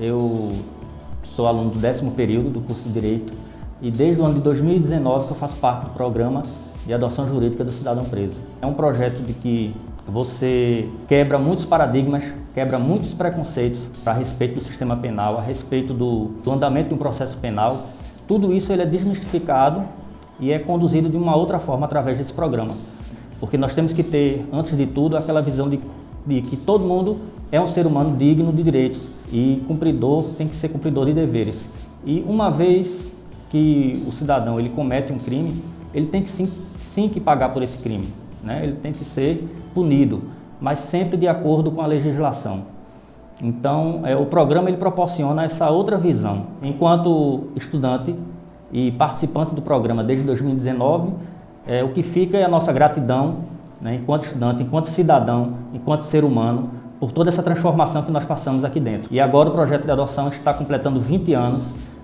Eu sou aluno do 10º período do curso de Direito e desde o ano de 2019 que eu faço parte do programa de adoção jurídica do cidadão preso. É um projeto de que você quebra muitos paradigmas, quebra muitos preconceitos a respeito do sistema penal, a respeito do andamento de um processo penal. Tudo isso ele é desmistificado e é conduzido de uma outra forma através desse programa. Porque nós temos que ter, antes de tudo, aquela visão de que todo mundo é um ser humano digno de direitos e cumpridor, tem que ser cumpridor de deveres. E uma vez que o cidadão ele comete um crime, ele tem que sim que pagar por esse crime, né? Ele tem que ser punido, mas sempre de acordo com a legislação. Então, o programa ele proporciona essa outra visão. Enquanto estudante e participante do programa desde 2019, o que fica é a nossa gratidão, né, enquanto estudante, enquanto cidadão, enquanto ser humano, por toda essa transformação que nós passamos aqui dentro. E agora o projeto de adoção está completando 20 anos,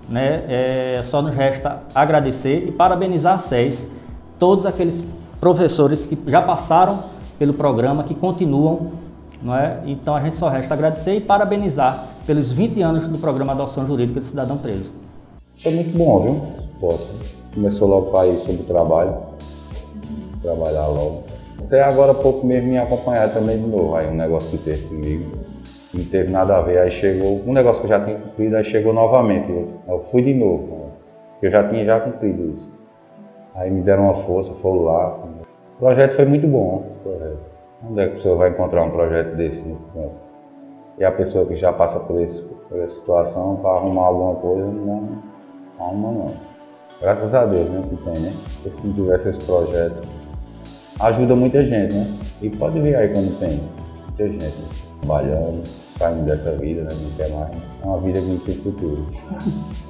né? Só nos resta agradecer e parabenizar a SES, todos aqueles professores que já passaram pelo programa, que continuam, não é? Então a gente só resta agradecer e parabenizar pelos 20 anos do programa Adoção Jurídica do Cidadão Preso. Foi muito bom, viu? Começou logo para ir sobre o trabalho, trabalhar logo. Até agora há pouco mesmo me acompanhar também de novo, aí um negócio que teve comigo, não teve nada a ver, aí chegou, um negócio que eu já tinha cumprido, aí chegou novamente, eu fui de novo, eu já tinha cumprido isso. Aí me deram uma força, foram lá. O projeto foi muito bom, esse projeto. Onde é que a pessoa vai encontrar um projeto desse? Né? E a pessoa que já passa por essa situação, para arrumar alguma coisa, não arruma não. Graças a Deus, né, que tem, né? Porque se não tivesse esse projeto, ajuda muita gente, né? E pode ver aí quando tem muita gente assim, trabalhando, saindo dessa vida, né? Não quer mais. É uma vida que não tem futuro.